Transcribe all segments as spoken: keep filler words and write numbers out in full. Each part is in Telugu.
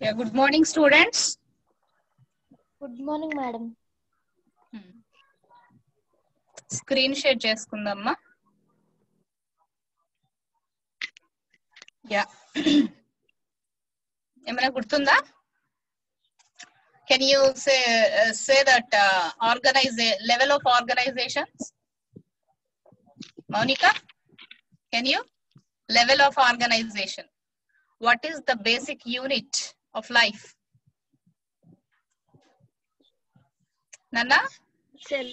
Yeah, good morning, students. Good morning, madam. Screen share చేసుకుందామా? Yeah. ఏమైనా గుర్తుందా? Can you say uh, say that uh, organize level of organizations? Monica, can you? Level of organization. What is the basic unit of life? Nana? Cell.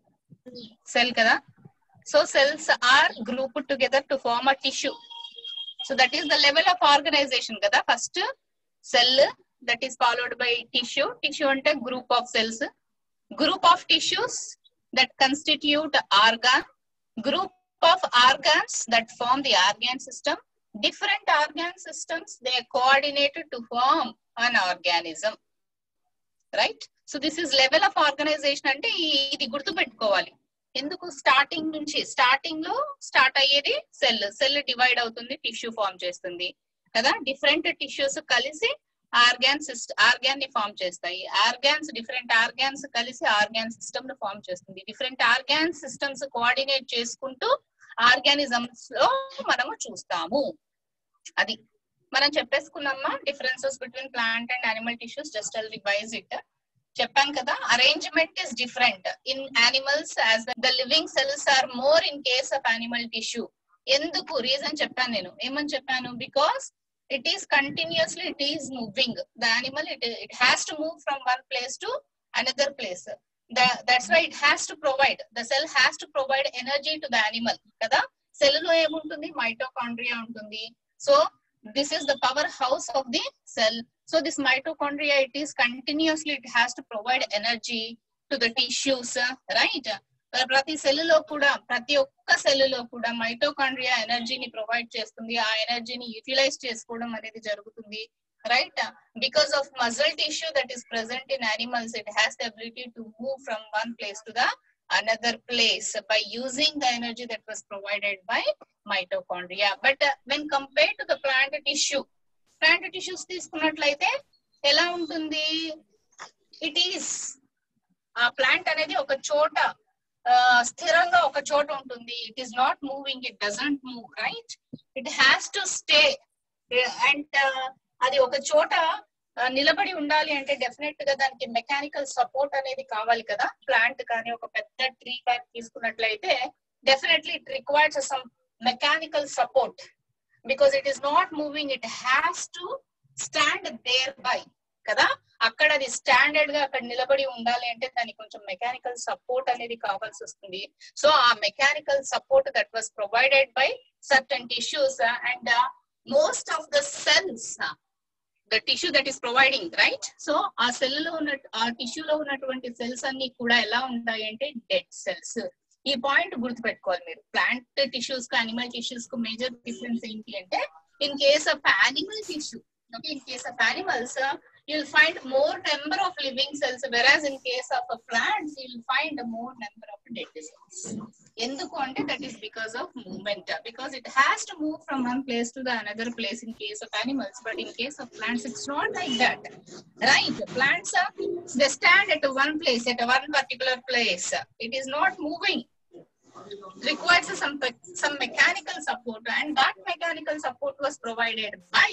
Cell kada? So cells are grouped together to form a tissue. So that is the level of organization kada. First cell, that is followed by tissue. Tissue ante group of cells. Group of tissues that constitute organ. Group of organs that form the organ system. Different organ systems, they are coordinated to form an organism. Right? So this is level of organization ante idi gurtu pettukovali. ఎందుకు స్టార్టింగ్ నుంచి స్టార్టింగ్ లో స్టార్ట్ అయ్యేది సెల్ సెల్ డివైడ్ అవుతుంది, టిష్యూ ఫామ్ చేస్తుంది కదా. డిఫరెంట్ టిష్యూస్ కలిసి ఆర్గాన్స్ ఆర్గాన్ ని ఫామ్ చేస్తాయి. ఆర్గాన్స్ డిఫరెంట్ ఆర్గాన్స్ కలిసి ఆర్గాన్ సిస్టమ్ ను ఫామ్ చేస్తుంది. డిఫరెంట్ ఆర్గాన్ సిస్టమ్స్ కోఆర్డినేట్ చేసుకుంటూ ఆర్గానిజమ్స్ లో మనము చూస్తాము. అది మనం చెప్పేసుకున్నామా differences between plant and animal tissues. Just I'll revise it. చెప్పాను కదా, arrangement is different in animals as well. The living cells are more in case of animal tissue. ఎందుకు రీజన్ చెప్పాను నేను, ఏమని చెప్పాను? Because it is continuously it is moving. The animal it it has to move from one place to another place. That's why it has to provide, the cell has to provide energy to the animal కదా. సెల్ లో ఏముంటుంది? మైటోకాండ్రియా ఉంటుంది. So this is the powerhouse of the cell. So this mitochondria, it is continuously, it has to provide energy to the tissues, right? ప్రతి సెల్ లో కూడా, ప్రతి ఒక్క సెల్ లో కూడా మైటోకాండ్రియా ఎనర్జీని ప్రొవైడ్ చేస్తుంది. ఆ ఎనర్జీని యూటిలైజ్ చేసుకోవడం అనేది జరుగుతుంది, right? Because of muscle tissue that is present in animals, it has the ability to move from one place to the another place by using the energy that was provided by mitochondria. But uh, when compared to the plant tissue, plant tissues తీసుకున్నట్లయితే ఎలా ఉంటుంది? ఇట్ ఈస్ ఆ ప్లాంట్ అనేది ఒక చోట స్థిరంగా ఒక చోట ఉంటుంది. It is not moving, it doesn't move, right? It has to stay. And అది ఒక చోట నిలబడి ఉండాలి అంటే డెఫినెట్ గా దానికి మెకానికల్ సపోర్ట్ అనేది కావాలి కదా. ప్లాంట్ కానీ ఒక పెద్ద ట్రీ కానీ తీసుకున్నట్లయితే definitely it requires some mechanical support because it is not moving, it has to stand there by కదా. అక్కడ అది స్టాండర్డ్ గా అక్కడ నిలబడి ఉండాలి అంటే దానికి కొంచెం మెకానికల్ సపోర్ట్ అనేది కావాల్సి వస్తుంది. సో ఆ mechanical support that was provided by certain tissues and most of the cells, the tissue that is providing, right? So ఆ సెల్ లో ఉన్న ఆ టిష్యూ లో ఉన్నటువంటి సెల్స్ అన్ని కూడా ఎలా ఉంటాయి అంటే డెడ్ సెల్స్. ఈ పాయింట్ గుర్తుపెట్టుకోవాలి మీరు. ప్లాంట్ టిష్యూస్ కు యానిమల్ టిష్యూస్ కు మేజర్ డిఫరెన్స్ ఏంటి అంటే, in case of animal tissue, okay, in case of animals uh, you'll find more number of living cells, whereas in case of uh, plants you'll find a more number of dead cells. ఎందుకు అంటే that is because of movement, because it has to move from one place to the another place in case of animals, but in case of plants it's not like that, right? Plants uh, they stand at one place, at one particular place. It is not moving, requires some some mechanical support, and that mechanical support was provided by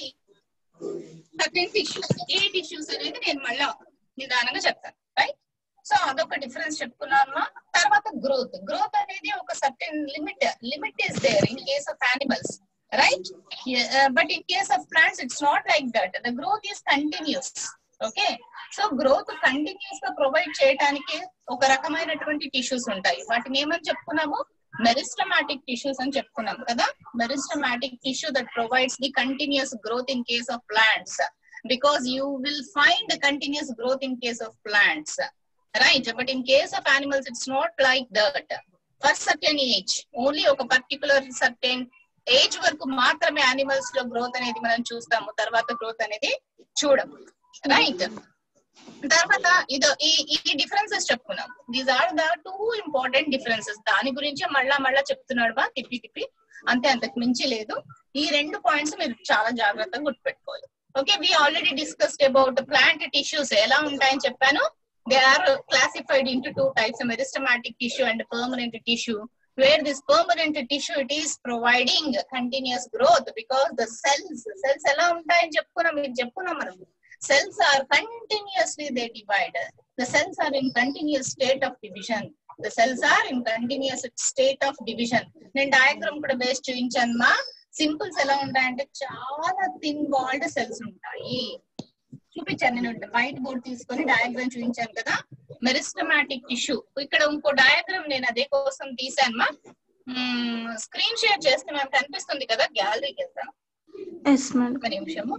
certain tissues. ఏ టిష్యూస్ అనేది నేను మళ్ళీ నిదానంగా చెప్తాను, రైట్? సో అదొక డిఫరెన్స్ చెప్పుకున్నామా. తర్వాత గ్రోత్. గ్రోత్ అనేది ఒక certain limit limit is there in case of animals, right? But in case of plants it's not like that. The growth is continuous, okay? So growth continuous గా ప్రొవైడ్ చేయడానికి ఒక రకమైనటువంటి టిష్యూస్ ఉంటాయి. వాటిని ఏమని చెప్పుకున్నాము? మెరిస్టమాటిక్ టిష్యూస్ అని చెప్పుకున్నాం కదా. Meristematic tissue that provides the continuous growth in case of plants, because you will find the continuous growth in case of plants, right? But in case of animals it's not like that. For certain age, only ఒక particular certain age వరకు మాత్రమే యానిమల్స్ లో గ్రోత్ అనేది మనం చూస్తాము, తర్వాత గ్రోత్ అనేది చూడము, రైట్? తర్వాత ఇది ఈ డిఫరెన్సెస్ చెప్పుకున్నాం. These are the two important differences. దాని గురించి మళ్ళా మళ్ళా చెప్తున్నాడు బా తిప్పి తిప్పి, అంతే, అంతకు మించి లేదు. ఈ రెండు పాయింట్స్ మీరు చాలా జాగ్రత్తగా గుర్తుపెట్టుకోవాలి. Okay, we already discussed about plant tissues. Ela untayani cheppanu. They are classified into two types, meristematic tissue and permanent tissue. Where this permanent tissue, it is providing continuous growth because the cells, cells ela untayani cheppuna meer cheppuna manam. Cells are continuously they divide. The cells are in continuous state of division. The cells are in continuous state of division. Nen diagram kuda base chuinchanu ma. సింపుల్స్ ఎలా ఉంటాయంటే చాలా థిన్ వాల్డ్ సెల్స్ ఉంటాయి. చూపించాను నేను వైట్ బోర్డ్ తీసుకొని డయాగ్రామ్ చూపించాను కదా, మెరిస్టమాటిక్ టిష్యూ. ఇక్కడ ఇంకో డయాగ్రామ్ నేను అదే కోసం తీసాను మా. స్క్రీన్ షేర్ చేస్తే మనకు కనిపిస్తుంది కదా, గ్యాలరీకి వెళ్తాం. ఒక నిమిషము,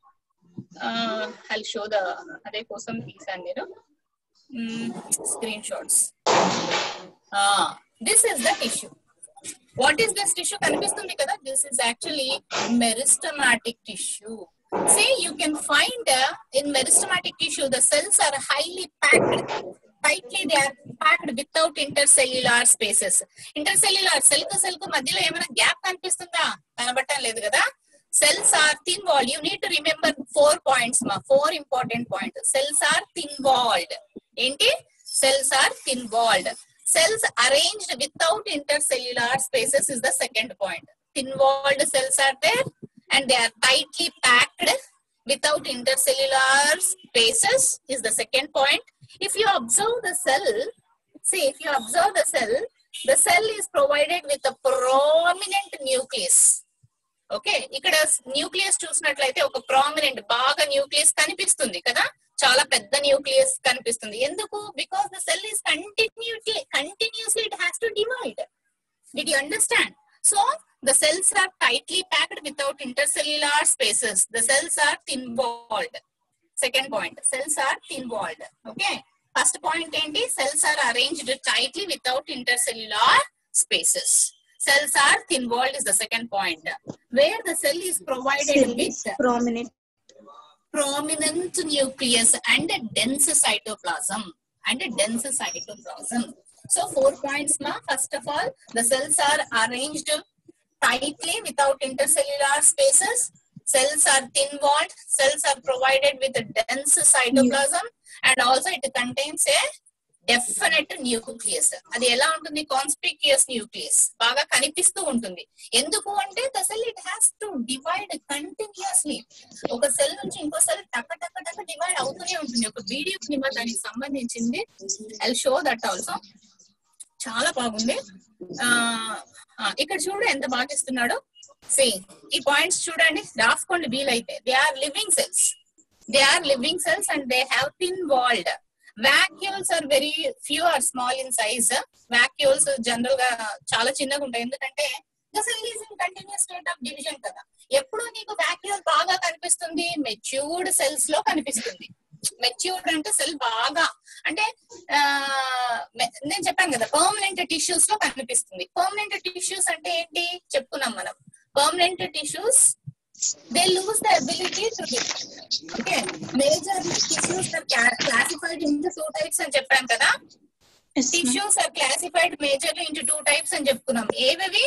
ఐ షో ద అదే కోసం తీసాను నేను screen shots. This is the tissue. What is this tissue? Kanipistundi kada. This is actually meristematic tissue. See, you can find uh, in meristematic tissue the cells are highly packed. Tightly they are packed without intercellular spaces. Intercellular cell ku cell ku madhyalo emana gap kanipistunda? Kanabattam ledhu kada. Cells are thin walled. You need to remember four points ma. Four important points. Cells are thin walled. Enti? Cells are thin walled. Cells arranged without intercellular spaces is the second point. Thin-walled cells are there and they are tightly packed without intercellular spaces is the second point. If you observe the cell, see if you observe the cell, the cell is provided with a prominent nucleus. Okay, ikkada nucleus చూసినట్లయితే ఒక ప్రామినెంట్ బాగా న్యూక్లియస్ కనిపిస్తుంది కదా, చాలా పెద్ద న్యూక్లియస్ కనిపిస్తుంది. ఎందుకు? Because the cell is continuously continuously it has to divide. Did you understand? So the cells are tightly packed without intercellular spaces. The cells are thin walled. Second point, cells are thin walled. Okay, first point ఏంటి? Cells are arranged tightly without intercellular spaces. Cells are thin walled is the second point. Where the cell is provided cell with prominent prominent nucleus and a dense cytoplasm and a dense cytoplasm. So four points ma. First of all, the cells are arranged tightly without intercellular spaces. Cells are thin walled. Cells are provided with a dense cytoplasm and also it contains a definite nucleus. అది ఎలా ఉంటుంది? కాన్స్పిక్యూస్ న్యూక్లియస్, బాగా కనిపిస్తూ ఉంటుంది. ఎందుకు అంటే the cell it has to divide continuously. ఒక సెల్ నుంచి ఇంకో సెల్ టక టక టక డివైడ్ అవుతూనే ఉంటుంది. ఒక వీడియో నిమ దానికి సంబంధించింది, ఐ షో దట్ ఆల్సో. చాలా బాగుంది. ఆ ఇక్కడ చూడు ఎంత బాగా ఇస్తున్నాడు. సే ఈ పాయింట్స్ చూడండి, రాసుకోండి వీలైతే. They are living cells. They are living cells and they have thin walled. Vacuoles are very few or small in size. Vacuoles general గా చాలా చిన్నగా ఉంటాయి. ఎందుకంటే the cell is in continuous state of division కదా. ఎప్పుడు నీకు vacuole బాగా కనిపిస్తుంది? మెచ్యూర్డ్ సెల్స్ లో కనిపిస్తుంది. మెచ్యూర్డ్ అంటే సెల్ బాగా అంటే నేను చెప్పాను కదా, పర్మనెంట్ టిష్యూస్ లో కనిపిస్తుంది. పర్మనెంట్ టిష్యూస్ అంటే ఏంటి చెప్పుకున్నాం మనం. Permanent tissues they lose the ability to divide. Okay, majorly tissues are classified into two types అని చెప్పాను కదా. yes, tissues are classified majorly into two types అని చెప్పుకున్నాం. ఏవేవి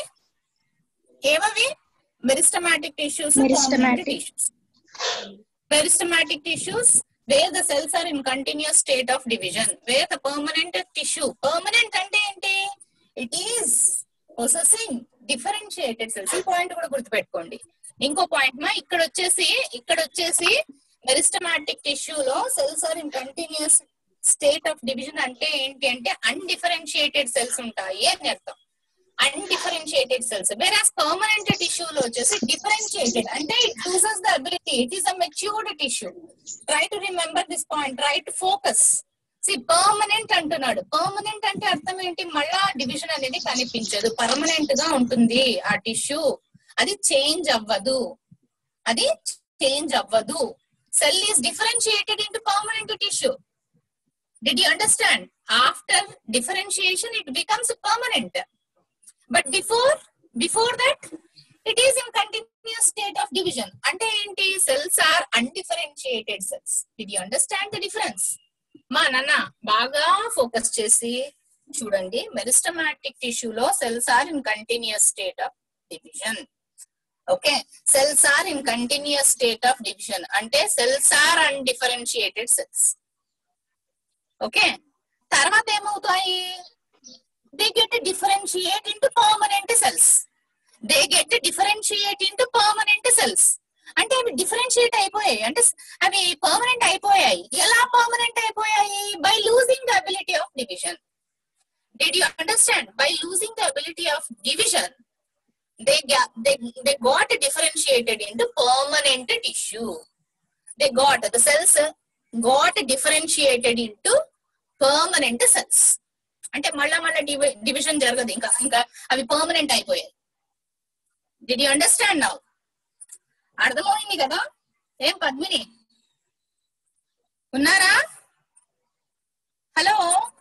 ఏవేవి meristematic tissues, meristematic tissues. Meristematic tissues where the cells are in continuous state of division. Where the permanent tissue, permanent అంటే ఏంటి? it is possessing differentiated cells. ఈ పాయింట్ కూడా గుర్తుపెట్టుకోండి. ఇంకో పాయింట్ మా, ఇక్కడ వచ్చేసి ఇక్కడ వచ్చేసి మెరిస్టమాటిక్ టిష్యూలో cells are in continuous state of division అంటే ఏంటి అంటే అన్డిఫరెన్షియేటెడ్ సెల్స్ ఉంటాయి అని అర్థం. Undifferentiated cells. వేరాస్ పర్మనెంట్ టిష్యూలో వచ్చేసి డిఫరెన్షియేటెడ్ అంటే it loses the ability. It is a matured tissue. Try to remember this point, try to focus. See permanent అంటున్నాడు. పర్మనెంట్ అంటే అర్థం ఏంటి? మళ్ళా డివిజన్ అనేది కనిపించదు, పర్మనెంట్ గా ఉంటుంది ఆ టిష్యూ. అది చేంజ్ అవ్వదు, అది చేంజ్ అవ్వదు. Cell is differentiated into permanent tissue. Did you understand? After differentiation it becomes permanent. But before before that it is in continuous state of division. అంటే ఏంటి? Cells are undifferentiated cells. Did you understand the difference? మా నాన్న బాగా ఫోకస్ చేసి చూడండి. మెరిస్టమాటిక్ టిష్యూలో cells are in continuous state of division. Okay, cells are in continuous state of division అంటే cells are undifferentiated cells. Okay, తర్వాత ఏమవుతాయి? They get differentiate into permanent cells. They get differentiate into permanent cells అంటే అవి డిఫరెన్షియేట్ అయిపోయాయి, అంటే అవి పర్మనెంట్ అయిపోయాయి. ఎలా పర్మనెంట్ అయిపోయాయి? By losing the ability of division. Did you understand? By losing the ability of division, they got, they, they got differentiated into permanent tissue. They got, the cells got differentiated into permanent cells. అంటే మళ్ళా మళ్ళా డివిజన్ జరగదు, ఇంకా ఇంకా అవి పర్మనెంట్ అయిపోయాయి. Did you understand now? అర్థమైంది కదా? ఏం పద్మిని ఉన్నారా? హలో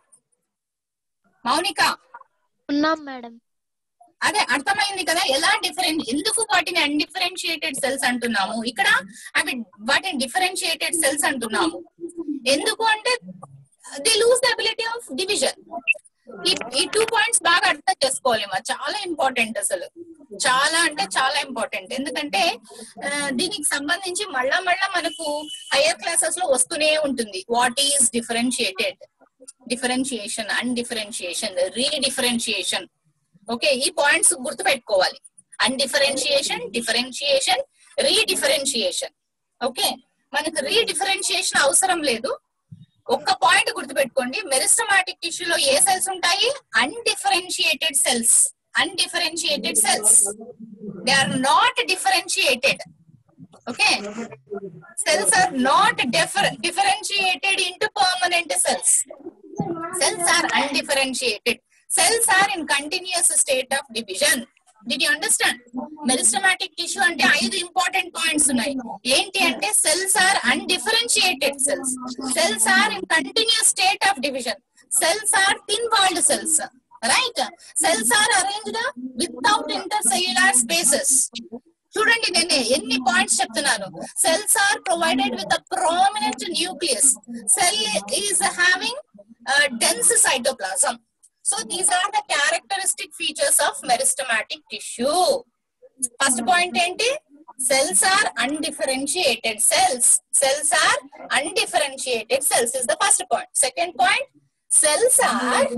మౌనిక ఉన్నాం మేడం. అదే అర్థమైంది కదా ఎలా డిఫరెంట్, ఎందుకు వాటిని అన్డిఫరెన్షియేటెడ్ సెల్స్ అంటున్నాము, ఇక్కడ అవి వాటిని డిఫరెన్షియేటెడ్ సెల్స్ అంటున్నాము. ఎందుకు అంటే they lose the ability of division. ఈ ఈ టూ పాయింట్స్ బాగా అర్థం చేసుకోవాలి, మా చాలా ఇంపార్టెంట్, అసలు చాలా అంటే చాలా ఇంపార్టెంట్. ఎందుకంటే దీనికి సంబంధించి మళ్ళా మళ్ళా మనకు హైయర్ క్లాసెస్ లో వస్తూనే ఉంటుంది. What is differentiated, differentiation, undifferentiation, redifferentiation. Okay, ఈ పాయింట్స్ గుర్తు పెట్టుకోవాలి. అన్డిఫరెన్షియేషన్, డిఫరెన్షియేషన్, రీడిఫరెన్షియేషన్. ఓకే, మనకు రీడిఫరెన్షియేషన్ అవసరం లేదు. ఒక్క పాయింట్ గుర్తు పెట్టుకోండి, మెరిస్టమాటిక్ టిష్యూలో ఏ సెల్స్ ఉంటాయి? Undifferentiated cells. Undifferentiated cells, they are not differentiated. Okay, cells are not differ- differentiated into permanent cells. Cells are undifferentiated. Cells are in continuous state of division. Did you understand? Meristematic tissue అంటే ఐదు ఇంపార్టెంట్ పాయింట్స్ ఉన్నాయి. ఏంటి అంటే cells are undifferentiated cells. Cells are in continuous state of division. Cells are thin-walled cells. Right? Cells are arranged without intercellular spaces. చూడండి నేను ఎన్ని పాయింట్స్ చెప్తున్నాను. Cells are provided with a prominent nucleus. Cell is having dense cytoplasm. So these are the characteristic features of meristematic tissue. First point ఏంటి? Cells are undifferentiated cells. Cells are undifferentiated cells is the first point. Second point, cells are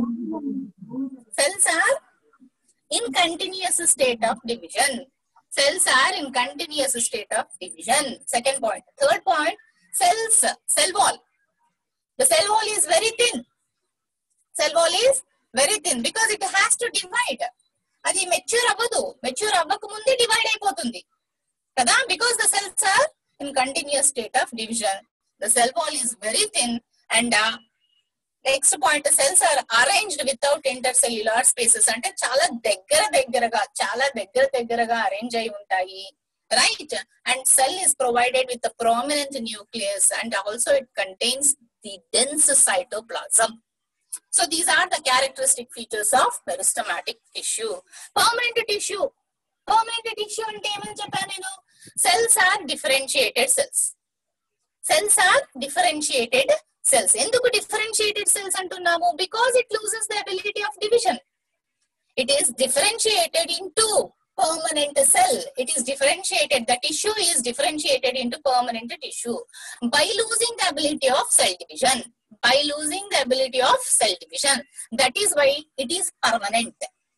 cells are in continuous state of division. Cells are in continuous state of division. Second point. Third point, cells, cell wall. The cell wall is very thin. Cell wall is very thin because it has to divide. Adi mature avadu. Mature avvaku munde divide అయిపోతుంది కదా, because the cells are in continuous state of division. The cell wall is very thin and uh, next point, cells are arranged without intercellular spaces. అంటే చాలా దగ్గర దగ్గరగా చాలా దగ్గర దగ్గరగా అరేంజ్ అయి ఉంటాయి. Right? And cell is provided with a prominent nucleus and also it contains the dense cytoplasm. So these are the characteristic features of meristematic tissue. Permanent tissue. Permanent tissue అంటే ఏమని చెప్పాను నేను? Cells are differentiated cells. Cells are differentiated cells. ఎందుకు differentiated cells అంటున్నాము? because it loses the ability of division. It is differentiated into permanent cell. It is differentiated, the tissue is differentiated into permanent tissue by losing the ability of cell division. By losing the ability of cell division. That is why it is permanent.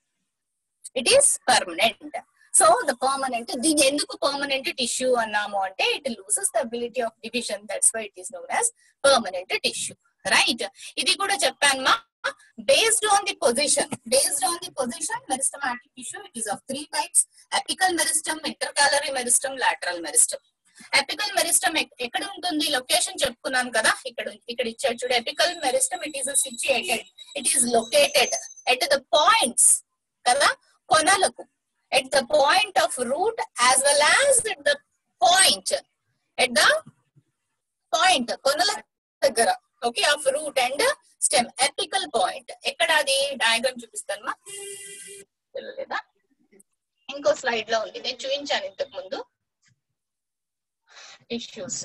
It is permanent. So the permanent, దీని ఎందుకు permanent tissue అన్నాము అంటే it loses the ability of division. That's why it is known as permanent tissue. Right? ఇది కూడా చెప్పాను మా, based on the position. Based on the position, meristematic tissue, it is of three types: apical meristem, intercalary meristem, lateral meristem. Apical meristem ఎక్కడ ఉంటుంది? లొకేషన్ చెప్పుకున్నాను కదా, ఇక్కడ ఇక్కడ ఇచ్చాడు చూడు. apical meristem, it is situated, it is located at the points కదా, కొనలకు, at the point of root as well as at the point, at the point కొనల దగ్గర, okay, of root and stem. apical point ఎక్కడ? అది డయాగ్రామ్ చూపిస్తాను మా, తెలియలేదా? ఇంకో స్లైడ్ లో ఉంది, నేను చూపించాను ఇంతకు ముందు. టిష్యూస్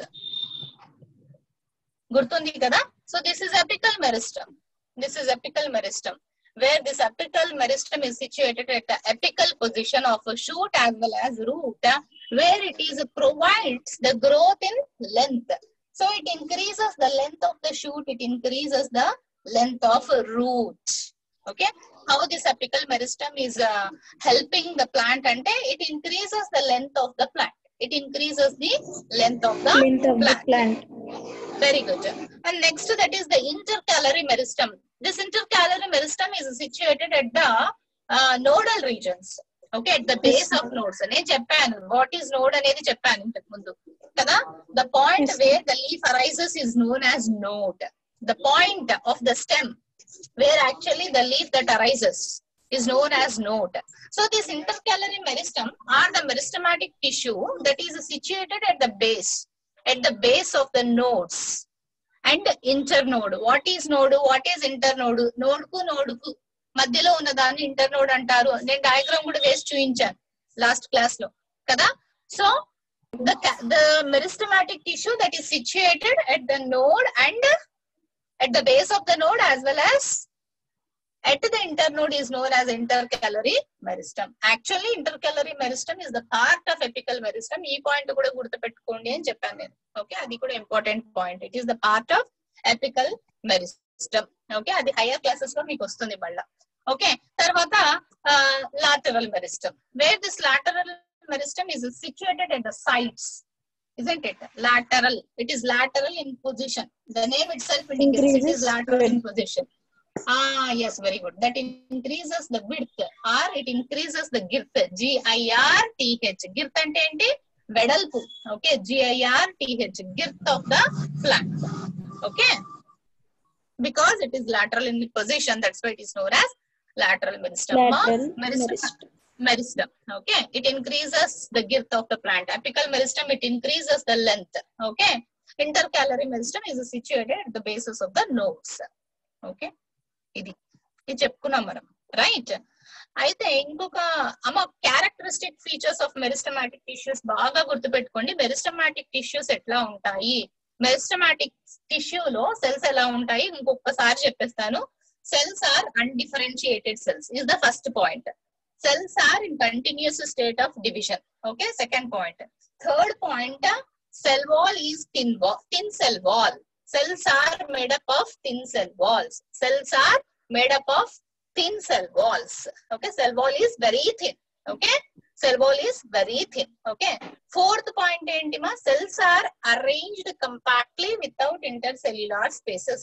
గుర్తుంది కదా? So this is apical meristem. This is apical meristem. where this apical meristem is situated at the apical position of a shoot as well as root, where it is provides the growth in length. So it increases the length of the shoot, it increases the length of a root. Okay, how this apical meristem is uh, helping the plant ante it increases the length of the plant. It increases the length of the length of plant. the plant. Very good. And next that is the intercalary meristem. This intercalary meristem is situated at the uh, nodal regions. Okay, at the base Yes, of nodes. Ne cheppanu. What is node anedi cheppanu intaku mundu. Kada? The point Yes, where the leaf arises is known as node. The point of the stem where actually the leaf that arises is known as node. So this intercalary meristem are the meristematic tissue that is situated at the base, at the base of the nodes and internode. What is node? What is internode? Node ku node ku మధ్యలో ఉన్న దాన్ని ఇంటర్నోడ్ అంటారు. నేను డయాగ్రామ్ కూడా వేసి చూపించాను లాస్ట్ క్లాస్ లో కదా. So the the meristematic tissue that is situated at the node and at the base of the node as well as at the internode is known as intercalary meristem. Actually intercalary meristem is the part of apical meristem. ee point kuda gurtu pettukondi ani cheppanu nenu. Okay, adi kuda important point. It is the part of apical meristem. Okay, adi higher classes lo meeku vastundi malla. Okay, tarvata uh, lateral meristem, where this lateral meristem is situated at the sides, isn't it? Lateral, it is lateral in position. The name itself indicates it is lateral in position. Ah, yes, very good. That increases the width or it increases the girth. G I R T H. Girth ante enti vedalpu. Okay, G I R T H. Girth of the plant. Okay, because it is lateral in position, that's why it is known as lateral meristem. lateral meristem. meristem. Meristem. Okay, it increases the girth of the plant. Apical meristem, it increases the length. Okay, intercalary meristem is situated at the bases of the nodes. Okay, ఇది ఇది చెప్పుకున్నాం మనం, రైట్. అయితే ఇంకొక అమ్మ characteristic features of meristematic tissues బాగా గుర్తుపెట్టుకోండి. మెరిస్టమాటిక్ టిష్యూస్ ఎట్లా ఉంటాయి, మెరిస్టమాటిక్ టిష్యూలో సెల్స్ ఎలా ఉంటాయి ఇంకొకసారి చెప్పేస్తాను. Cells are undifferentiated cells is the first point. Cells are in continuous state of division. Okay, second point. Third point, cell wall is thin wall, thin cell wall. Cells are made up of thin cell walls. Cells are made up of thin cell walls. Okay, cell wall is very thin. Okay, cell wall is very thin. Okay, fourth point entima, cells are arranged compactly without intercellular spaces.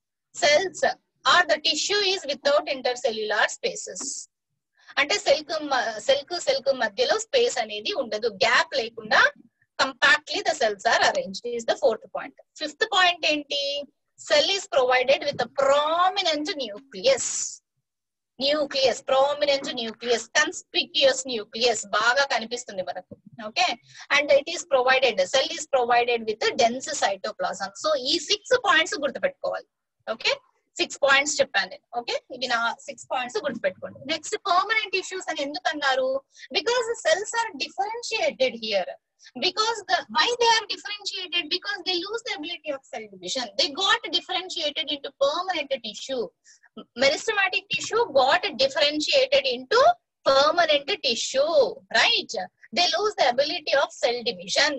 Cells or the tissue is without intercellular spaces. అంటే సెల్ కు సెల్ కు సెల్ కు మధ్యలో స్పేస్ అనేది ఉండదు, గ్యాప్ లేకుండా compactly the cells are arranged is the fourth point. Fifth point ఏంటి, cell is provided with prominent nucleus. Nucleus, prominent nucleus, conspicuous nucleus బాగా కనిపిస్తుంది మనకు. Okay, and it is provided, cell is provided with dense cytoplasm. So ఈ సిక్స్ పాయింట్స్ గుర్తుపెట్టుకోవాలి. ఓకే, సిక్స్ పాయింట్స్ చెప్పాను నేను. ఓకే, ఇవి నా సిక్స్ పాయింట్స్ గుర్తుపెట్టుకోండి. నెక్స్ట్ పర్మనెంట్ ఇష్యూస్ అని ఎందుకు అన్నారు, because cells are differentiated here. Because the why they are differentiated, because they lose the ability of cell division. They got differentiated into permanent tissue. Meristematic tissue got differentiated into permanent tissue, right? They lose the ability of cell division.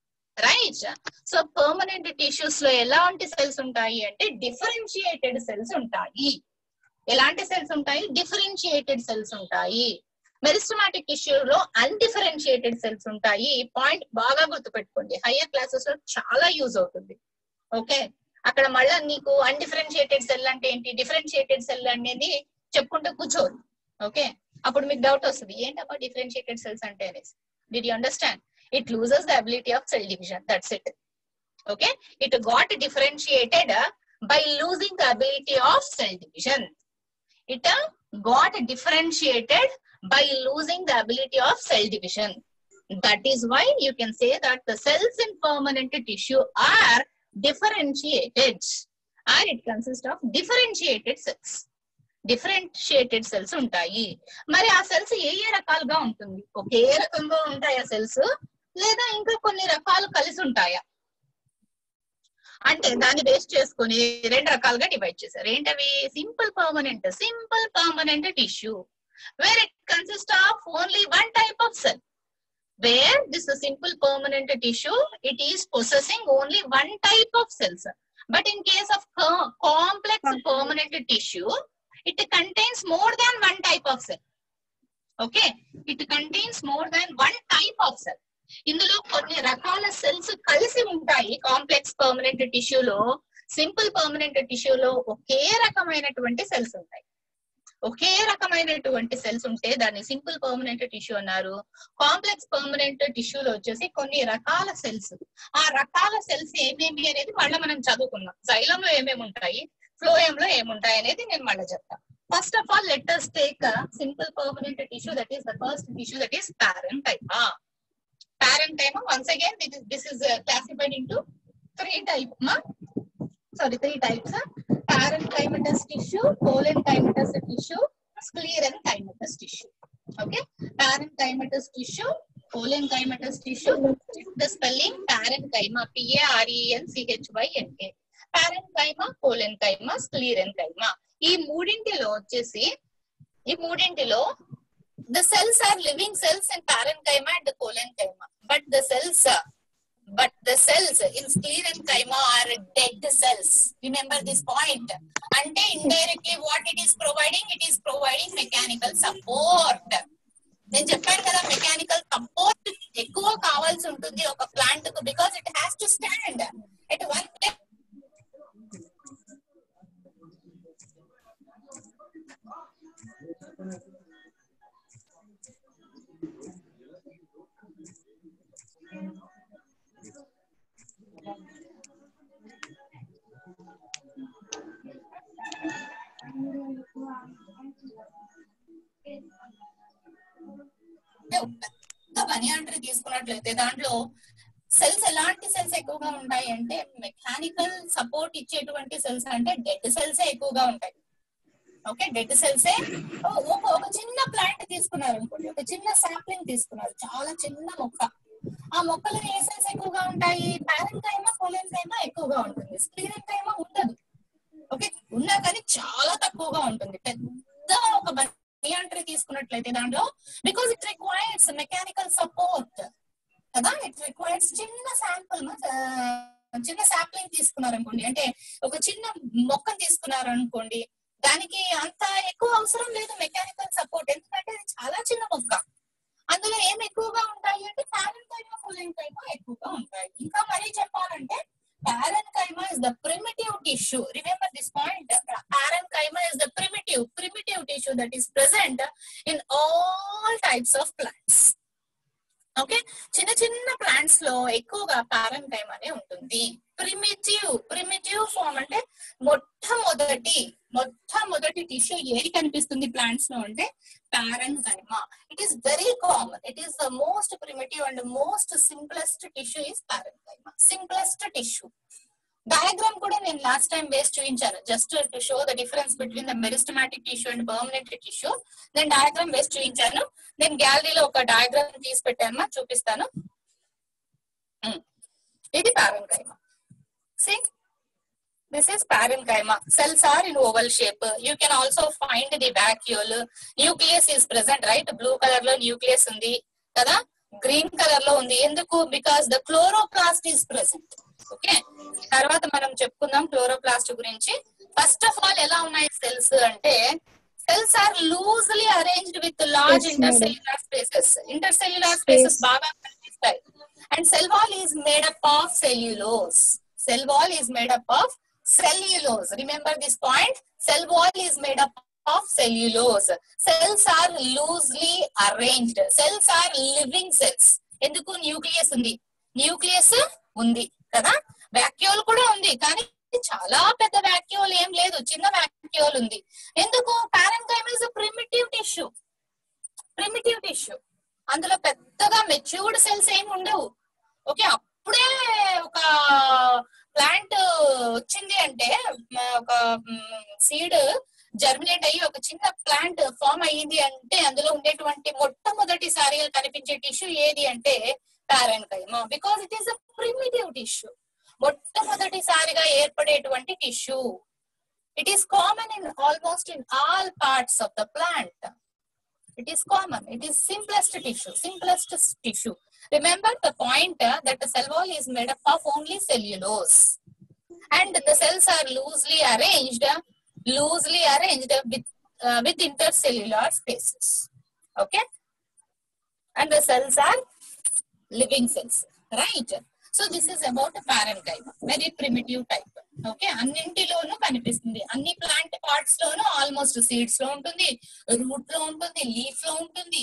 Right. So permanent tissues లో ఎలాంటి సెల్స్ ఉంటాయి అంటే డిఫరెన్షియేటెడ్ సెల్స్ ఉంటాయి. ఎలాంటి సెల్స్ ఉంటాయి, డిఫరెన్షియేటెడ్ సెల్స్ ఉంటాయి. మెరిస్టమాటిక్ టిష్యూలో అన్డిఫరెన్షియేటెడ్ సెల్స్ ఉంటాయి. ఈ పాయింట్ బాగా గుర్తుపెట్టుకోండి, హయ్యర్ క్లాసెస్ లో చాలా యూజ్ అవుతుంది. ఓకే, అక్కడ మళ్ళా నీకు అన్డిఫరెన్షియేటెడ్ సెల్ అంటే ఏంటి, డిఫరెన్షియేటెడ్ సెల్ అనేది చెప్పుకుంటూ కూర్చోదు. ఓకే, అప్పుడు మీకు డౌట్ వస్తుంది ఏంటబ్బా డిఫరెన్షియేటెడ్ సెల్స్ అంటే అనేసి. Did you understand? It loses the ability of cell division. That's it. Okay, it got differentiated by losing the ability of cell division. It got differentiated by losing the ability of cell division. That is why you can say that the cells in permanent tissue are differentiated, or it consists of differentiated cells. Differentiated cells ఉంటాయి. మరి ఆ సెల్స్ ఏ ఏ రకాలుగా ఉంటుంది, ఒకే రకంగా ఉంటాయా సెల్స్ లేదా ఇంకా కొన్ని రకాలు కలిసి ఉంటాయా? అంటే దాన్ని బేస్ చేసుకుని రెండు రకాలుగా డివైడ్ చేశారు. ఏంటవి? Simple permanent simple permanent tissue where it consist of only one type of cell. Where this is a simple permanent tissue, it is possessing only one type of cells. But in case of co complex permanent tissue, it contains more than one type of cell. Okay, it contains more than one type of cell. ఇందులో కొన్ని రకాల సెల్స్ కలిసి ఉంటాయి. కాంప్లెక్స్ పర్మనెంట్ టిష్యూలో, సింపుల్ పర్మనెంట్ టిష్యూలో ఒకే రకమైనటువంటి సెల్స్ ఉంటాయి. ఒకే రకమైనటువంటి సెల్స్ ఉంటే దాన్ని సింపుల్ పర్మనెంట్ టిష్యూ అన్నారు. కాంప్లెక్స్ పర్మనెంట్ టిష్యూలో వచ్చేసి కొన్ని రకాల సెల్స్, ఆ రకాల సెల్స్ ఏమేమి అనేది మళ్ళీ మనం చదువుకున్నాం. జైలం లో ఏమేమి ఉంటాయి, ఫ్లోయం లో ఏముంటాయి అనేది నేను మళ్ళీ చెప్తాను. First of all let us take a simple permanent tissue, that is the first tissue, that is parenchyma. Parenchyma, once again this is, this is uh, classified into three types. Sorry, three types. Parenchymatous tissue, collenchymatous tissue, sclerenchymatous tissue. Okay, parenchymatous tissue, collenchymatous tissue. The spelling parenchyma, P A R E N C H Y M A. Parenchyma, collenchyma, sclerenchyma. ఈ మూడింటిలో వచ్చేసి ఈ మూడింటిలో the cells are living cells in parenchyma and collenchyma, but the cells but the cells in sclerenchyma are dead cells. Remember this point. Ante indirectly what it is providing, it is providing mechanical support. నేను చెప్పాను కదా, మెకానికల్ సపోర్ట్ ఎక్కువ కావాల్సి ఉంటుంది ఒక ప్లాంట్ కు, because it has to stand at one place. మనీ అంటారు తీసుకున్నట్లయితే దాంట్లో సెల్స్ ఎలాంటి సెల్స్ ఎక్కువగా ఉంటాయి అంటే, మెకానికల్ సపోర్ట్ ఇచ్చేటువంటి సెల్స్ అంటే డెడ్ సెల్స్ ఎక్కువగా ఉంటాయి. ఓకే, డెడ్ సెల్సే. ఒక ఒక చిన్న ప్లాంట్ తీసుకున్నారు అనుకోండి, ఒక చిన్న శాంప్లింగ్ తీసుకున్నారు, చాలా చిన్న మొక్క. ఆ మొక్కలో ఏ సెల్స్ ఎక్కువగా ఉంటాయి? పారెన్కైమా, కోలెన్కైమా ఎక్కువగా ఉంటుంది. స్క్లీరెన్కైమా ఉండదు. ఓకే, ఉన్నా కానీ చాలా తక్కువగా ఉంటుంది. పెద్ద ఒక బనియాంట్రీ తీసుకున్నట్లయితే దాంట్లో, because it requires mechanical support కదా, ఇట్ రిక్వైర్స్ చిన్న శాంపుల్, చిన్న శాంప్లింగ్ తీసుకున్నారు అనుకోండి, అంటే ఒక చిన్న మొక్కను తీసుకున్నారు అనుకోండి, దానికి అంత ఎక్కువ అవసరం లేదు మెకానికల్ సపోర్ట్, ఎందుకంటే అది చాలా చిన్న మొక్క. అందులో ఏం ఎక్కువగా ఉంటాయి అంటే పారెన్కైమా, కోలెన్కైమా ఎక్కువగా ఉంటాయి. ఇంకా మరీ చెప్పాలంటే parenchyma is the primitive tissue. Remember this point. Parenchyma is the primitive primitive tissue that is present in all types of plants. Okay, చిన్న చిన్న ప్లాంట్స్ లో ఎక్కువగా పారెన్కైమా అనే ఉంటుంది. ప్రిమిటివ్ ప్రిమిటివ్ ఫామ్ అంటే మొట్టమొదటి మొట్టమొదటి టిష్యూ ఏది కనిపిస్తుంది ప్లాంట్స్ లో అంటే parenchyma. It is very common. It is the most primitive and most simplest tissue is parenchyma. Simplest tissue. Diagram కూడా నేను లాస్ట్ టైం వేసి చూపించాను, just to show the difference between the meristematic tissue and permanent tissue. నేను డయాగ్రామ్ వేసి చూపించాను. నేను గ్యాలరీలో ఒక డయాగ్రామ్ తీసి పెట్టాను, చూపిస్తాను. ఇది పారెన్కైమా. See, this is parenchyma. Cells are in oval shape. You can also find the vacuole. Nucleus is present, right? Blue color lo nucleus undi kada, green color lo undi. Enduku? Because the chloroplast is present. Okay, tarvata manam chepukundam chloroplast gurinchi. First of all ela unnai cells ante, cells are loosely arranged with large yes, intercellular spaces. Intercellular spaces baga kanipistayi. And cell wall is made up of cellulose. Cell wall is made up of cellulose. Remember this point. Cell wall is made up of cellulose. Cells are loosely arranged. Cells are living cells. Enduku nucleus undi. Nucleus undi kada. Vacuole kuda undi కానీ చాలా పెద్ద vacuole ఏం లేదు, చిన్న vacuole ఉంది. ఎందుకు? parenchyma is a primitive tissue. Primitive tissue. అందులో పెద్దగా మెచ్యూర్డ్ సెల్స్ ఏమి ఉండవు. ఓకే, అప్పుడే ఒక ప్లాంట్ వచ్చింది అంటే, ఒక సీడ్ జర్మినేట్ అయ్యి ఒక చిన్న ప్లాంట్ ఫామ్ అయ్యింది అంటే, అందులో ఉండేటువంటి మొట్టమొదటిసారిగా కనిపించే టిష్యూ ఏది అంటే parenchyma. Because it is a primitive tissue. మొట్టమొదటిసారిగా ఏర్పడేటువంటి tissue. It is common in almost in all parts of the plant. It is common. It is simplest tissue. Simplest tissue. Remember the point uh, that the cell wall is made up of only cellulose, and the cells are loosely arranged, loosely arranged with uh, with intercellular spaces. Okay, and the cells are living cells, right? So this is about a parenchyma, very primitive type. Okay, అన్నింటిలోనూ కనిపిస్తుంది. అన్ని ప్లాంట్ పార్ట్స్ లోనూ ఆల్మోస్ట్ సీడ్స్ లో ఉంటుంది, రూట్ లో ఉంటుంది, లీఫ్ లో ఉంటుంది,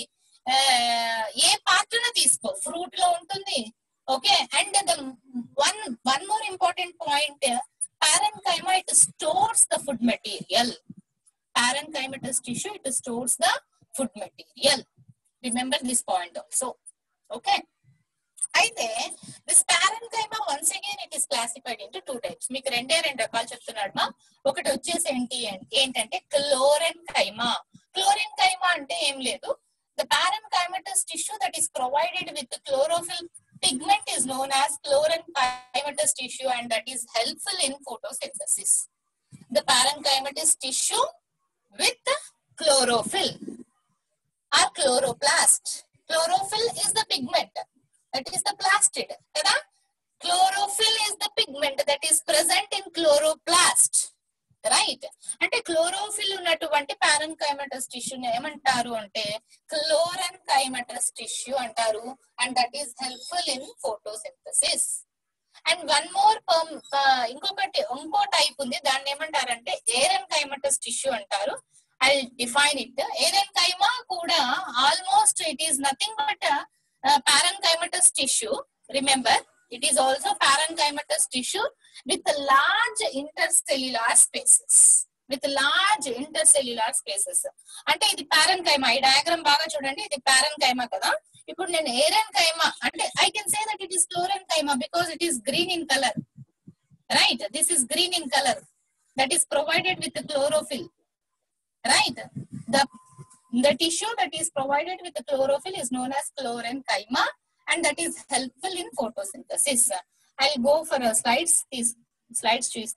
ఏ పార్ట్ లో తీసుకో ఫ్రూట్ లో ఉంటుంది. Okay, and the one one more important point, parenchyma it stores the food material. Parenchymatous tissue it stores the food material. Remember this point also. Okay, అయితే this parenchyma once again it is classified into two types. మీకు రెండే రెండు రకాలు చెప్తున్నాడు మా. ఒకటి వచ్చేసి ఏంటి ఏంటంటే క్లోరెన్కైమా. క్లోరెన్కైమా అంటే ఏం లేదు, the parenchymatous tissue that is provided with the chlorophyll pigment is known as chlorenchymatous tissue, and that is helpful in photosynthesis. The parenchymatous tissue with chlorophyll or chloroplast. Chlorophyll is the pigment, that is the plastid, kada? Chlorophyll is the pigment that is present in chloroplast, right? అంటే క్లోరోఫిల్ ఉన్నటువంటి parenchymatous tissue ని ఏమంటారు అంటే chlorenchymatous tissue అంటారు, and that is helpful in photosynthesis. And one more perm, uh, ఇంకొకటి ఇంకో టైప్ ఉంది, దాన్ని ఏమంటారంటే erenchymatous tissue అంటారు. I'll define it. Erenchyma kuda almost it is nothing but a, a parenchymatous tissue. Remember, it is also parenchymatous tissue with large intercellular spaces. With large intercellular spaces. అంటే ఇది parenchyma. ఈ డయాగ్రామ్ బాగా చూడండి, ఇది parenchyma కదా. ఇప్పుడు నేను erenchyma అంటే I can say that it is chlorenchyma because it is green in color. Right? This is green in color. That is provided with the chlorophyll. Right, the the tissue that is provided with the chlorophyll is known as chlorenchyma, and that is helpful in photosynthesis. I'll go for a slides. These slides choose.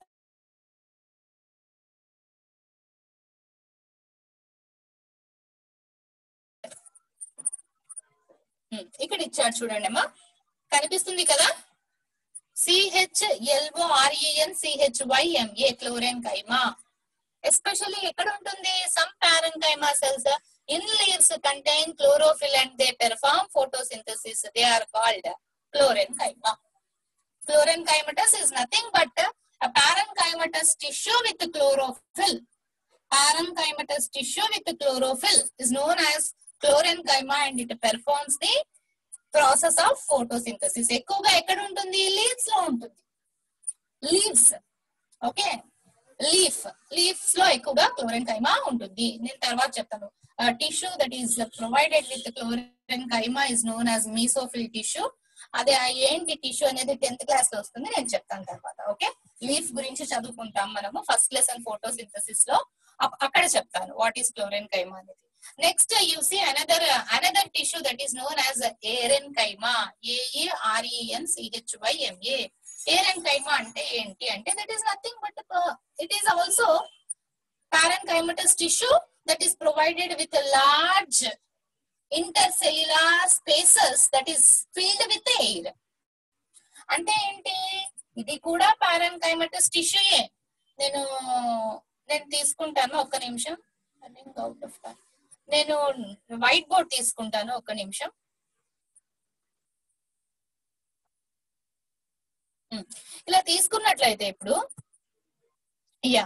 ఇక్కడ ఇచ్చారు చూడండి అమ్మా, కనిపిస్తుంది కదా, C H L O R E N C H Y M A chlorenchyma. Especially ఎక్కడ ఉంటుంది, some parenchyma cells in leaves contain chlorophyll and they perform photosynthesis. They are called chlorenchyma. Chlorenchymatous is nothing but a parenchymatous tissue with chlorophyll. Parenchymatous tissue with chlorophyll is known as chlorenchyma, and it performs the process of photosynthesis. ఎక్కువగా ఎక్కడ ఉంటుంది, leaves లో ఉంటుంది. Leaves. Okay. లీఫ్ లీఫ్స్ లో ఎక్కువగా క్లోరెన్కైమా ఉంటుంది. నేను తర్వాత చెప్తాను. Tissue that is provided with chlorenchyma is known as mesophyll tissue. అదే ఏంటి టిష్యూ అనేది టెన్త్ క్లాస్ లో వస్తుంది, నేను చెప్తాను తర్వాత. ఓకే, లీఫ్ గురించి చదువుకుంటాం మనము ఫస్ట్ లెసన్ ఫోటోసింథసిస్ లో, అక్కడ చెప్తాను వాట్ ఈస్ క్లోరెన్కైమా అనేది. Next you see another another tissue that is known as ఏరెన్కైమా. ఏఈఆర్ఈఎన్సిహెచ్వైఎంఏ. Erenchyma అంటే ఏంటి అంటే that is nothing but uh, it is also parenchymatous tissue that is provided with a large intercellular spaces that is filled with air. అంటే ఏంటి, ఇది కూడా parenchymatous tissue. నేను నేను తీసుకుంటాను ఒక్క నిమిషం, అవుట్ ఆఫ్ టైం. నేను వైట్ బోర్డ్ తీసుకుంటాను ఒక్క నిమిషం. ఇలా తీసుకున్నట్లయితే ఇప్పుడు యా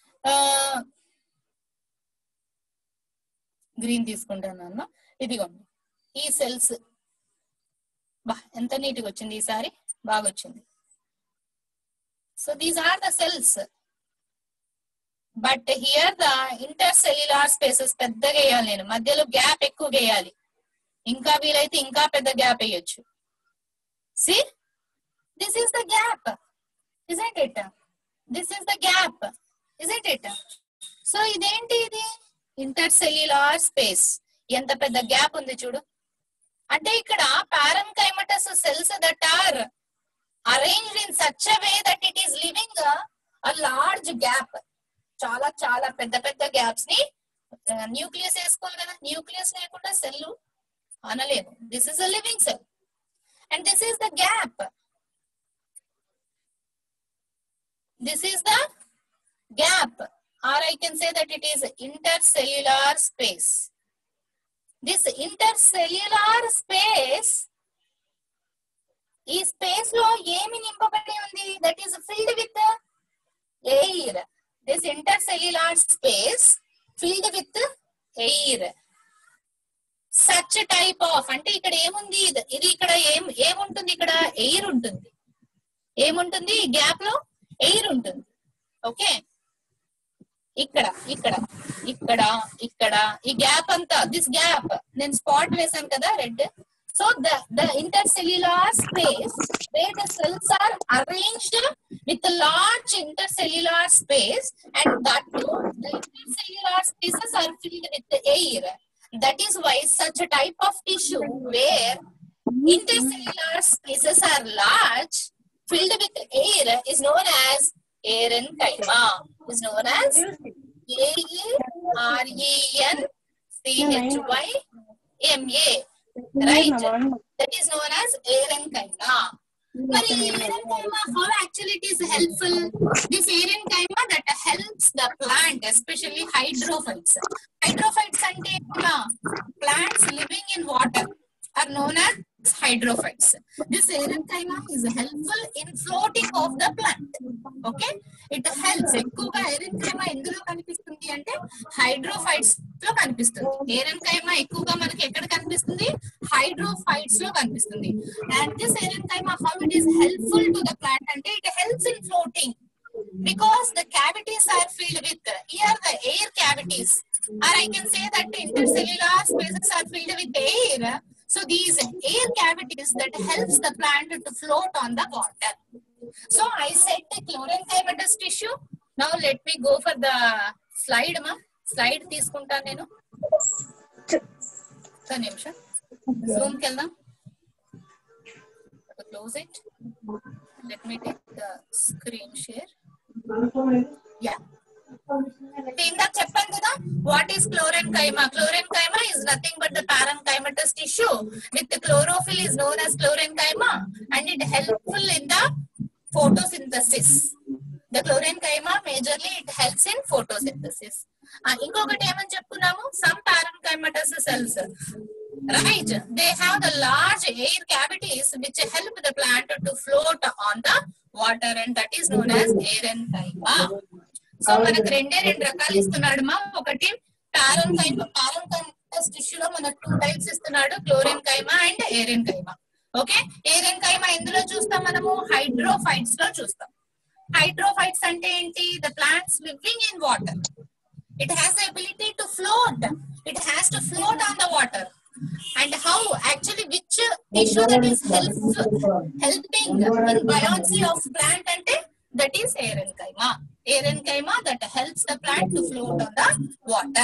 గ్రీన్ తీసుకుంటాను అన్న. ఇదిగోండి ఈ సెల్స్, బా ఎంత నీట్గా వచ్చింది ఈసారి, బాగా వచ్చింది. So these are the cells, but here the intercellular spaces పెద్దగా వేయాలి, నేను మధ్యలో గ్యాప్ ఎక్కువ వేయాలి, ఇంకా వీలైతే ఇంకా పెద్ద గ్యాప్ వేయొచ్చు. See this is the gap, isn't it? This is the gap, isn't it? So identi idi intercellular space, ఎంత పెద్ద గ్యాప్ ఉంది చూడు. అంటే ఇక్కడ parenchymatous cells that are arranged in such a way that it is leaving a, a large gap. చాలా చాలా పెద్ద పెద్ద గ్యాప్స్ ని న్యూక్లియస్ వేసుకోవాలి కదా, న్యూక్లియస్ లేకుండా సెల్ అనలేము. This is a living cell and this is the gap. This is the gap, or I can say that it is intercellular space. This intercellular space, ఈ స్పేస్ లో ఏమి నింపబడి ఉంది? That is filled with air. This intercellular space filled with air. Such a type of, అంటే ఇక్కడ ఏముంది, ఇది ఇక్కడ ఏం ఏముంటుంది, ఇక్కడ ఎయిర్ ఉంటుంది. ఏముంటుంది ఈ గ్యాప్ లో? ఎయిర్ ఉంటుంది. ఓకే, ఇక్కడ ఇక్కడ ఇక్కడ ఇక్కడ ఈ గ్యాప్ అంతా, దిస్ గ్యాప్ నేను స్పాట్ వేసాను కదా red. So the the intercellular space where the cells are arranged with a large intercellular space, and that too the intercellular spaces are filled with the air. That is why such a type of tissue where intercellular spaces are large, filled with air, is known as aerenchyma. Is known as A E R E N C H Y M A. Right, that is known as aerenchyma. But aerenchyma, how actually it is helpful? This aerenchyma that helps the plant, especially hydrophytes. Hydrophytes ante plants living in water are known as hydrophytes. This aerenchyma is helpful in floating of the plant. Okay, it helps. ఎక్కువగా aerenchyma ఎందులో కనిపిస్తుంది అంటే hydrophytes లో కనిపిస్తుంది. aerenchyma ఎక్కువగా మనకి ఎక్కడ కనిపిస్తుంది? hydrophytes లో కనిపిస్తుంది. And this aerenchyma, how it is helpful to the plant అంటే it helps in floating because the cavities are filled with, here the air cavities, or I can say that the intercellular spaces are filled with air. So these air cavities that helps the plant to float on the water. So I said the chlorenchymatous tissue. Now let me go for the slide ma. Slide తీసుకుంటాను నేను. ఒక నిమిషం zoom కెళ్దాం. Close it. Let me take the screen share. Yeah. ఇందాక చెప్పాను కదా, what is chlorenchyma? Chlorenchyma is nothing but the parenchymatous tissue with the chlorophyll is known as chlorenchyma, and it helpful in the photosynthesis. The chlorenchyma majorly it helps in photosynthesis. ఇంకొకటి ఏమని చెప్పుకున్నాము, some parenchymatous cells, right, they have the large air cavities which help the plant to float on the water, and that is known as aerenchyma. సో మనకు రెండే రెండు రకాలు ఇస్తున్నాడు మా. ఒకటి పారెన్కైమా, పారెన్కైమస్ టిష్యూలో మనకు టూ టైప్స్ ఇస్తున్నాడు, క్లోరెన్కైమా అండ్ ఏరెన్కైమా. ఓకే, ఏరెన్కైమా ఎందులో చూస్తాం మనము? హైడ్రోఫైట్స్ లో చూస్తాం. హైడ్రోఫైట్స్ అంటే ఏంటి? The plants living in water. It has the ability to float. It has to float on the water. And how actually which tissue that is help, helping in buoyancy of plant ante that is aerenchyma. Aerenchyma that helps the plant to float on the water.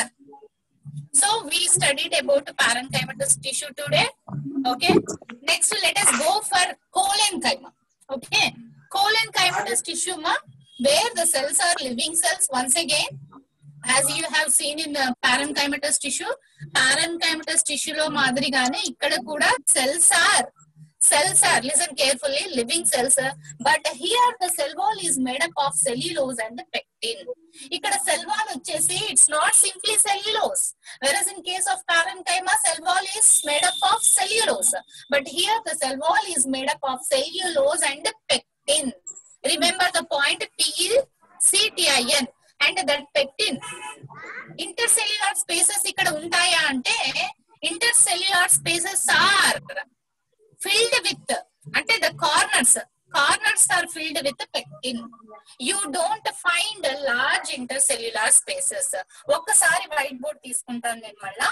So we studied about parenchymatous tissue today. Okay, next let us go for cholenchyma. Okay, cholenchymatous tissue ma, where the cells are living cells. Once again, as you have seen in the parenchymatous tissue, parenchymatous tissue lo madrigane ikkada kuda cells are cells are listen carefully, living cells, but here the cell wall is made up of cellulose and pectin. Ikkada cell wall vachesi it's not simply cellulose, whereas in case of parenchyma cell wall is made up of cellulose, but here the cell wall is made up of cellulose and pectin. Remember the point P E C T I N. And that pectin. Intercellular spaces ikkada untaya ante intercellular spaces are filled with, ante the corners corners are filled with pectin. You don't find large intercellular spaces. ఒక్కసారి వైట్ బోర్డ్ తీసుకుంటాను నేను, మళ్ళా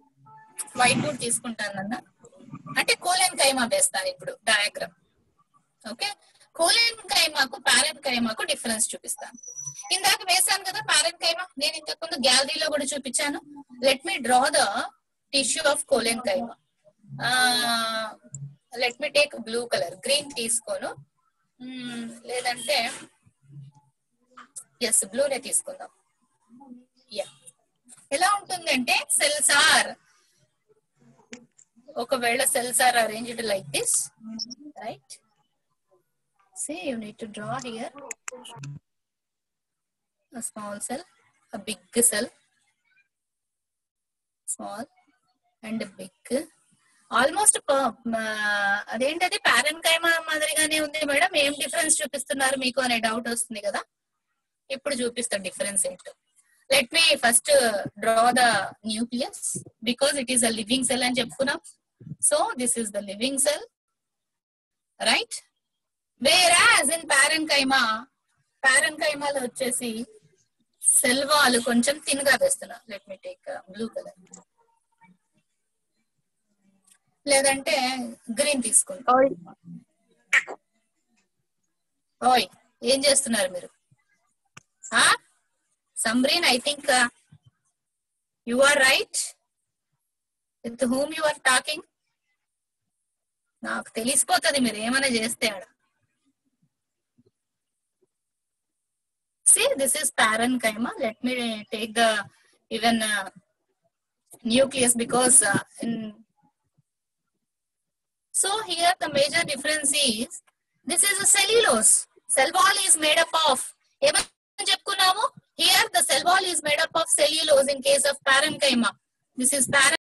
వైట్ బోర్డ్ తీసుకుంటాను అన్న అంటే కోలెన్కైమా వేస్తాను ఇప్పుడు డయాగ్రామ్. ఓకే, కోలెన్కైమాకు పారెన్కైమాకు డిఫరెన్స్ చూపిస్తాను. ఇందాక వేసాను కదా పారెన్కైమా, నేను ఇంతకు ముందు గ్యాలరీలో కూడా చూపించాను. Let me draw the tissue of collenchyma. Let me take blue colour, green తీసుకోను. లేదంటే ఎస్ బ్లూనే తీసుకుందాం. యా ఎలా ఉంటుందంటే సెల్స్ ఆర్, ఒకవేళ cells are arranged like this, right? See, you need to draw here a small cell, a big cell, small and big. Almost అదేంటది పారెన్కైమా మాదిరిగానే ఉంది మేడం, ఏం డిఫరెన్స్ చూపిస్తున్నారు మీకు అనే డౌట్ వస్తుంది కదా. ఇప్పుడు చూపిస్తా డిఫరెన్స్ ఏంటో. Let me first draw the nucleus because it is a living cell అని చెప్పుకున్నాం. So this is the living cell, right? Whereas in parenchyma, పారెన్కైమాలో వచ్చేసి సెల్ వాల్ కొంచెం తిన్గా వేస్తున్నా. Let me take blue colour, లేదంటే గ్రీన్ తీసుకుంటా. ఓయ్ ఏం చేస్తున్నారు మీరు? Sambreen, I think you are right. With whom you are talking? నాకు తెలిసిపోతుంది మీరు ఏమైనా చేస్తే ఆడ. See, this is parenchyma. Let me take the even uh, nucleus because uh, in so here the major difference is this is a cellulose. Cell wall is made up of ఏమని చెప్పుకున్నాము? Here the cell wall is made up of cellulose in case of parenchyma. This is parenchyma.